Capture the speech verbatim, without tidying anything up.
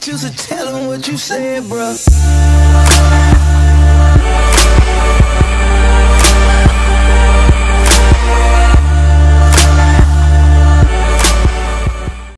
you, so tell them what you said, bruh.